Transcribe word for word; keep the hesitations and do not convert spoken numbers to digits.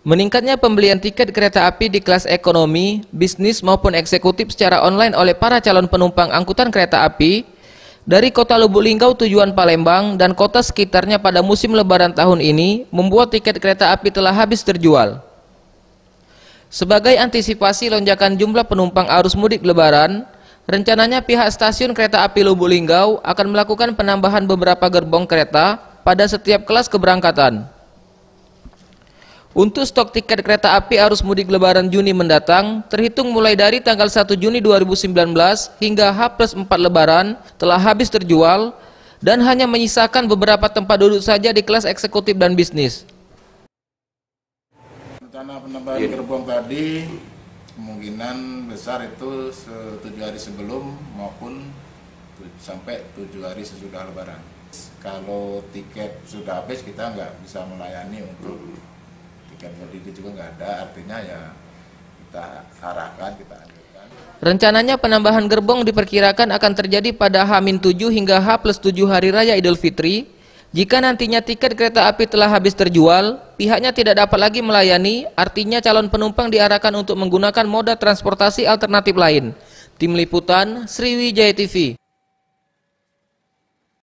Meningkatnya pembelian tiket kereta api di kelas ekonomi, bisnis maupun eksekutif secara online oleh para calon penumpang angkutan kereta api dari kota Lubuk Linggau tujuan Palembang dan kota sekitarnya pada musim lebaran tahun ini membuat tiket kereta api telah habis terjual. Sebagai antisipasi lonjakan jumlah penumpang arus mudik lebaran, rencananya pihak stasiun kereta api Lubuk Linggau akan melakukan penambahan beberapa gerbong kereta pada setiap kelas keberangkatan. Untuk stok tiket kereta api arus mudik lebaran Juni mendatang, terhitung mulai dari tanggal satu Juni dua ribu sembilan belas hingga H plus empat lebaran telah habis terjual dan hanya menyisakan beberapa tempat duduk saja di kelas eksekutif dan bisnis. Rencana penambahan gerbong tadi kemungkinan besar itu tujuh hari sebelum maupun sampai tujuh hari sesudah lebaran. Kalau tiket sudah habis kita nggak bisa melayani untuk tiket berdiri juga nggak ada, artinya ya kita arahkan, kita anjurkan. Rencananya penambahan gerbong diperkirakan akan terjadi pada H minus tujuh hingga H plus tujuh hari raya Idul Fitri. Jika nantinya tiket kereta api telah habis terjual, pihaknya tidak dapat lagi melayani, artinya calon penumpang diarahkan untuk menggunakan moda transportasi alternatif lain. Tim Liputan, Sriwijaya T V.